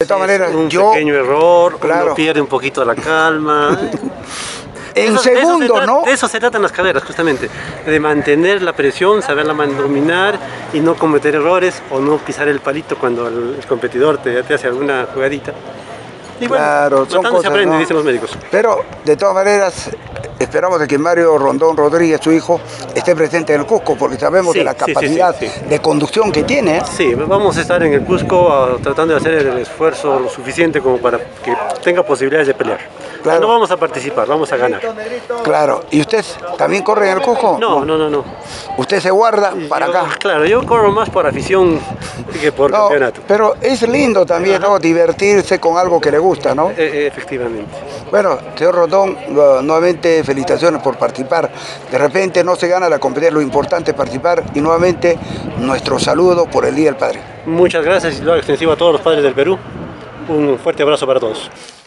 De todas maneras, un pequeño error, claro, uno pierde un poquito la calma. En segundos, ¿no? De eso se tratan las carreras, justamente, de mantener la presión, saberla dominar y no cometer errores o no pisar el palito cuando el competidor te hace alguna jugadita. Y bueno, claro, son cosas, se aprende, ¿no? dicen los médicos. Pero, de todas maneras, esperamos de que Mario Rondón Rodríguez, su hijo, esté presente en el Cusco, porque sabemos de la capacidad de conducción que tiene, ¿eh? Sí, vamos a estar en el Cusco tratando de hacer el esfuerzo lo suficiente como para que tenga posibilidades de pelear. Claro. No vamos a participar, vamos a ganar. Claro. ¿Y usted también corre en el Cusco? No. ¿Usted se guarda para acá? Claro, yo corro más por afición que por campeonato. Pero es lindo también, ¿no? Divertirse con algo que le gusta, ¿no? Efectivamente. Bueno, señor Rondón, nuevamente felicitaciones por participar. De repente no se gana la competencia, lo importante es participar y nuevamente nuestro saludo por el Día del Padre. Muchas gracias y lo hago extensivo a todos los padres del Perú. Un fuerte abrazo para todos.